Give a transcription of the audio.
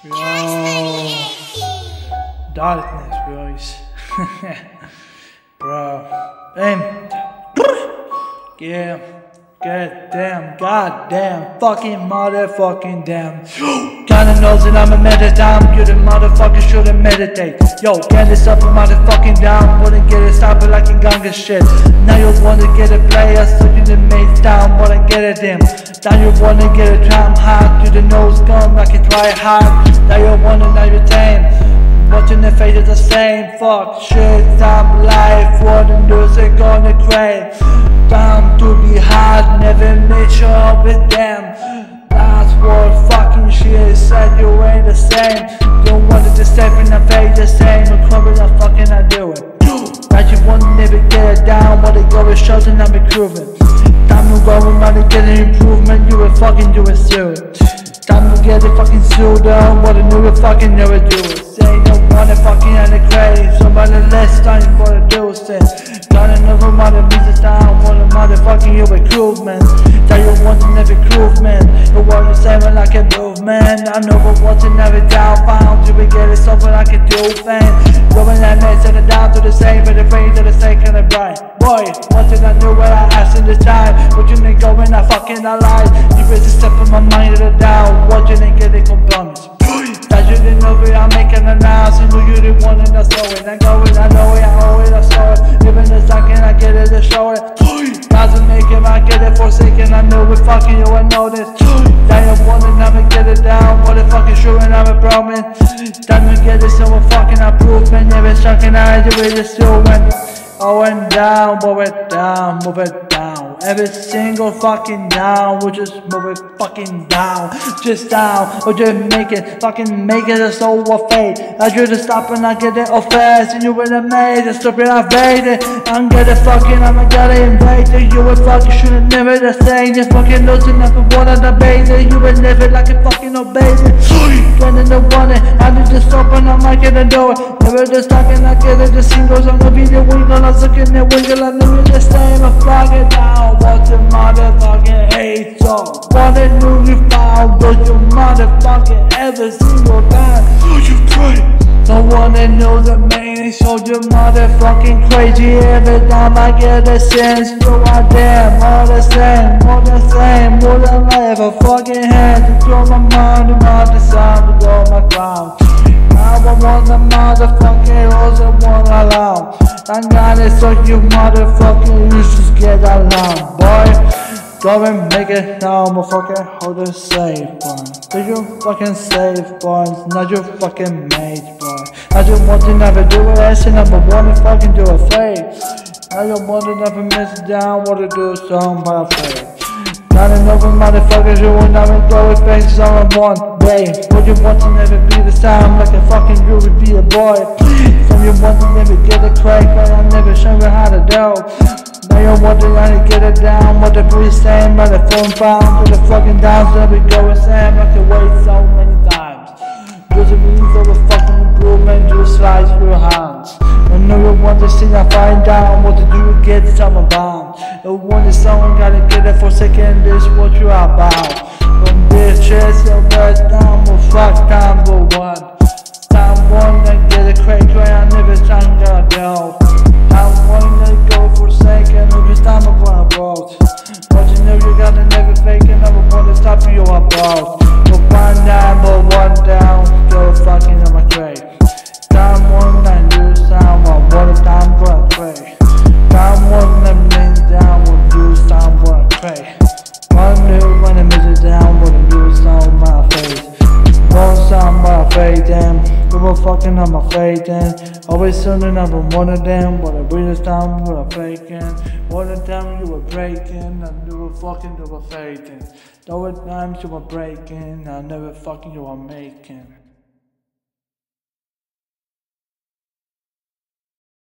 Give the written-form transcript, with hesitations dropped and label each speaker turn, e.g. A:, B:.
A: Yo, darkness, boys. Bro. Yeah. Goddamn, fucking motherfucking damn. Kinda knows that I'm a meditate. You the motherfucker shouldn't meditate. Yo, get this up a motherfucking down. Wouldn't get it stopped like a gunga shit. Now you wanna get a player, so you the mates down. Wanna get it in. Now you wanna get a tram hot. You the nose gun like a try hard. Now you wanna know your tame. Watching the face is the same. Fuck shit, I'm life. What the music on the crane. Bound to be hard, never made sure with them. That's what fucking shit said, you ain't the same. Don't want it to step in the face the same. I'm crumbling, I fucking I do it. That you want to never get it down. What they go is shows and I'm improving. Time to go and money get an improvement. You will fucking do it soon. Time to get it fucking sued down. What a new will fucking never do it. Say no one fucking on the craze. Somebody less time for the do sin. Gotta never mother beats down. What a motherfucking you improvement. Tell you want to never prove man. You want to say when I can move man. I know but want to never down found. You will get it something I can do fan. Going that man set it down to the same. But the brain to the same kind of bright. Boy, one thing I knew what I asked in the time. What you think going I fucking alive. You really step in my mind to the down. What you think get it components. That you didn't know it, I'm making an ass. You know you didn't want it, I saw it. I go it, I know it, I owe it, I saw it. Even a second, I get it, I show it. Doesn't make it, I get it for a second. I know it, fucking you, I know this. That you want it, I'ma get it down. What the fucking sure, and I'm a problem. Time to get it, so I'm fucking improvement. Never sucking eyes, you really still went. And down, move it down, move it down. Every single fucking down, we'll just move it fucking down. Just down, or just make it, fucking make it a soul of fate. I just stop and I get it all fast. And you would have made it, stop it, I made it. I'm gonna fucking, I'ma get it invaded. You would fucking should've never the same. You fucking losing up and wanna the baby. You would never like a fucking obey it. When the one it, I need to stop and I'm not gonna do it. Never just talking, I get it, the singles on the video, we gonna suck in the wiggle and do the same. I flag it down, what's the motherfucking hate song? What a new you found, don't you motherfucking every single time. Oh, you pray. No one that knows the meaning, so you motherfucking crazy. Every time I get a sense, you are damn, all the same, more the same, more than I ever fucking had. To throw my mind about the sound, to go my crown. Now I want the motherfucking hoes and want alone. I got it, so you motherfucking you should get along, boy. Go and make it now, motherfucker, hold it safe, boy. Do you fucking safe, boy? Not your fucking mate, boy. I just want to never do it, I said number one and fucking do a fake. I don't want to never miss it down, what to do song by a fake. Not enough motherfuckers who will never go with faces on one day. What you want to never be the sound like a fucking you would be a boy. Some you want to never get a crack, but I never show you how to do. Now you want to get it down, what the police saying by the phone found. To the fucking downs, let me go insane, I can wait so many times. Just a means of a fucking improvement, just slice your hands. I know you want to see and find out what to do, get some about. You want to someone gotta get it for a second, this what you are about. From this chest, your best down, well fuck time, but one. Time one, I get a crack, I never time got down. Time one, I go for a second, every time I'm gonna boat. But you know you gotta never fake it, never wanna stop you about. But one down, but one down, go fucking on my crate. Time one, I lose time, well what a time for a crate. Time one, I mean down, we'll lose time for a crate. One new when I miss it down, we'll lose time my face. One sound my face, damn. You were fucking on my face, then. Always sounding up on one of them. What a weirdest time you were faking. What a time you were breaking. I knew you fucking you were faking. There were times you were breaking. I never fucking you were making.